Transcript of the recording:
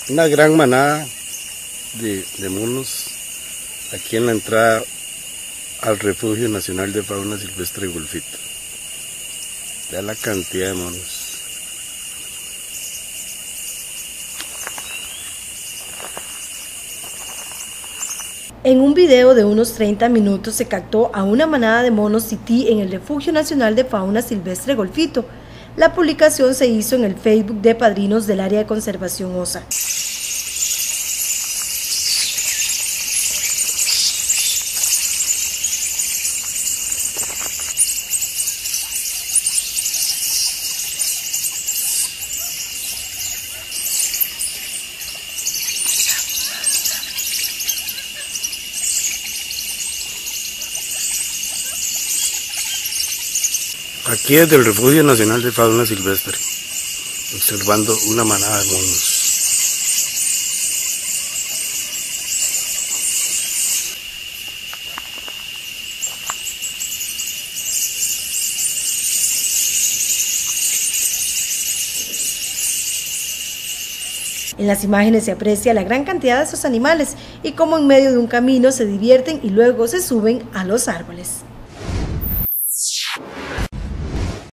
Una gran manada de monos aquí en la entrada al Refugio Nacional de Fauna Silvestre Golfito. Vea la cantidad de monos. En un video de unos 30 minutos se captó a una manada de monos tití en el Refugio Nacional de Fauna Silvestre Golfito. La publicación se hizo en el Facebook de Padrinos del Área de Conservación OSA. Aquí desde el Refugio Nacional de Fauna Silvestre, observando una manada de monos. En las imágenes se aprecia la gran cantidad de estos animales y cómo en medio de un camino se divierten y luego se suben a los árboles.